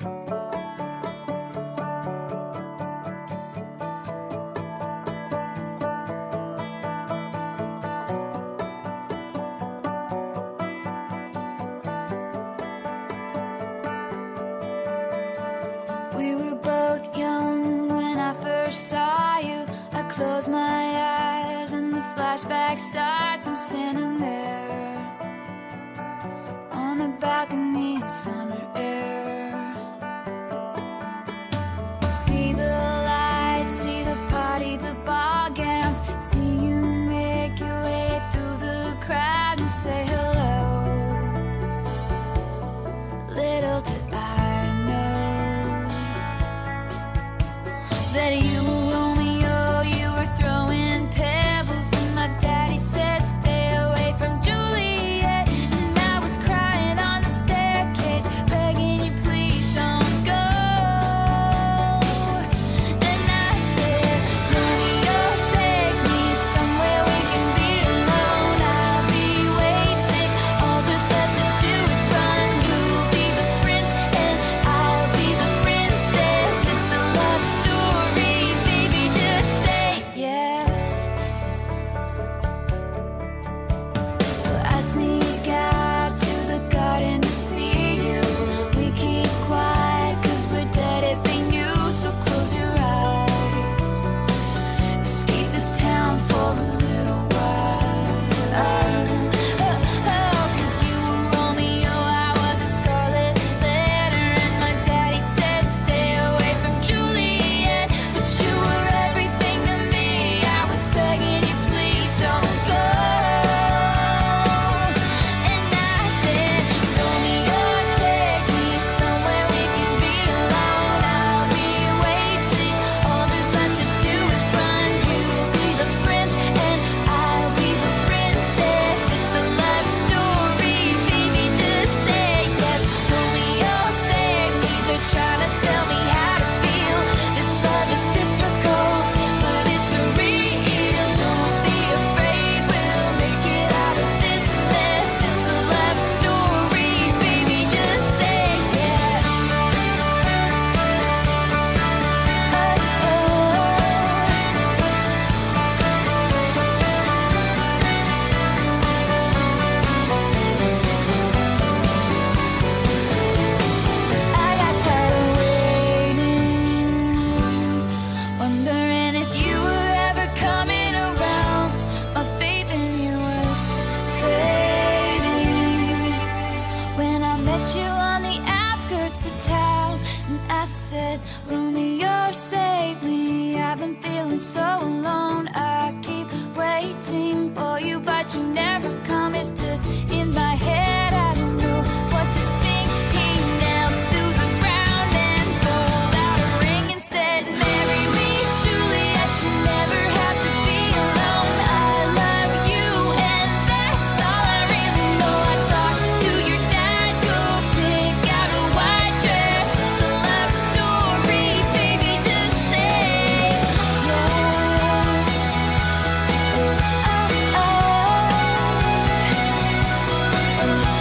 We were both young when I first saw you. I close my eyes and the flashback starts. I'm standing there on a balcony in summer air. See the lights, see the party, the ball gowns. See you make your way through the crowd and say hello. Little did I know that you were Romeo, you were throwing pebbles, and my daddy said stay away from Juliet. And I was crying on the staircase, begging you please don't go. And I said, Romeo, take me somewhere we can be alone. I'll be waiting, all there's left to do is run. You'll be the prince and I'll be the princess. It's a love story, baby, just say yes. So I sneak out to the garden to see you. We keep quiet cause we're dead if they knew. So close your eyes, escape this town for a little while. Cause you were Romeo, I was a scarlet letter, and my daddy said stay away from Juliet. But you were everything to me, I was begging you please don't go. And I said, Romeo, take me somewhere we can be alone. I'll be waiting, all there's left to do is run. You'll be the prince and I'll be the princess. It's a love story, baby, just say yes. Romeo, save me, they're trying to tell me how to feel. This love is difficult, but it's real. Don't be afraid, we'll make it out of this mess. It's a love story, baby, just say yes. I got tired of waiting, wondering if you were ever coming around. My faith in you was fading when I met you on the outskirts of town. And I said, Romeo, save me, I've been feeling so alone. I keep waiting for you, but you never come. Is this in my head? I don't know what to think. He knelt to the ground and pulled out a ring and said, marry me, Juliet, you never have to be alone. I love you and that's all I really know. I talked to your dad, go pick out a white dress. It's a love story, baby, just say yes. Oh, oh, oh.